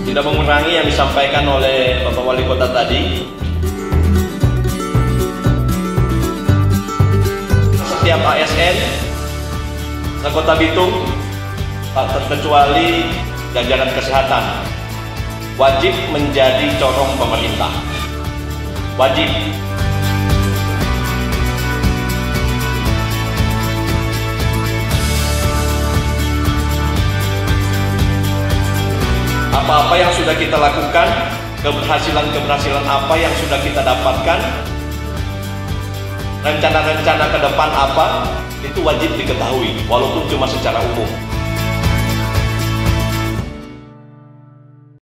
Tidak mengurangi yang disampaikan oleh Bapak Wali Kota tadi. Setiap ASN Kota Bitung, tak terkecuali jajaran kesehatan, wajib menjadi corong pemerintah. Wajib. Apa-apa yang sudah kita lakukan, keberhasilan apa yang sudah kita dapatkan, rencana-rencana ke depan apa, itu wajib diketahui, walaupun cuma secara umum.